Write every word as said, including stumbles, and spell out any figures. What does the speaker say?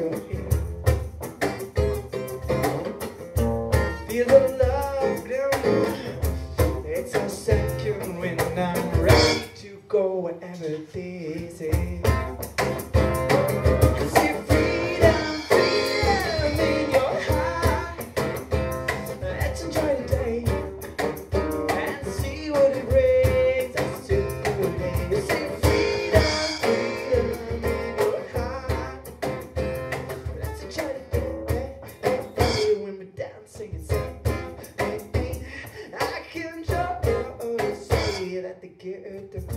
Feel the love down. It's a second when I'm ready to go wherever this is. See freedom, freedom in your heart. Let's enjoy the day and see what it brings us to today. You see freedom, freedom in your heart. Let's enjoy the day, hey, hey, when we're dancing and singing. Hey, hey, I can just say that the good.